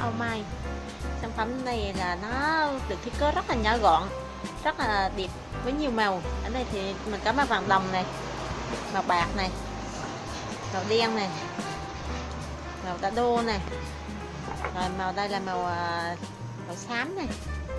ô mai. Sản phẩm này là nó được thiết kế rất là nhỏ gọn, rất là đẹp với nhiều màu. Ở đây thì mình có màu vàng đồng này, màu bạc này, màu đen này, màu đá đô này, rồi màu đây là màu xám này,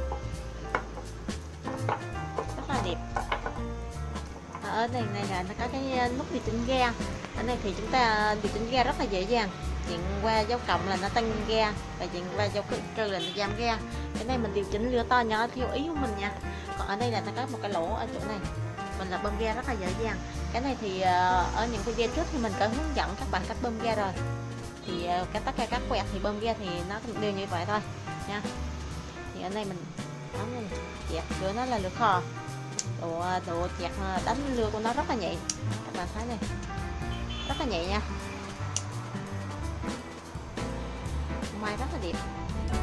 rất là đẹp. Ở đây này là nó có cái nút điều chỉnh ga. Ở đây thì chúng ta điều chỉnh ga rất là dễ dàng, chuyển qua dấu cộng là nó tăng ga và chuyển qua dấu trừ là nó giảm ga. Cái này mình điều chỉnh lửa to nhỏ theo ý của mình nha. Còn ở đây là nó có một cái lỗ ở chỗ này, mình là bơm ga rất là dễ dàng. Cái này thì ở những video trước thì mình có hướng dẫn các bạn cách bơm ga rồi, thì tất cả các quẹt thì bơm ga thì nó cũng đều như vậy thôi nha. Thì ở đây mình bấm lên chẹt, lửa nó là lửa khò, độ chẹt đánh lửa của nó rất là nhẹ, các bạn thấy này, rất là nhẹ nha, may rất là đẹp.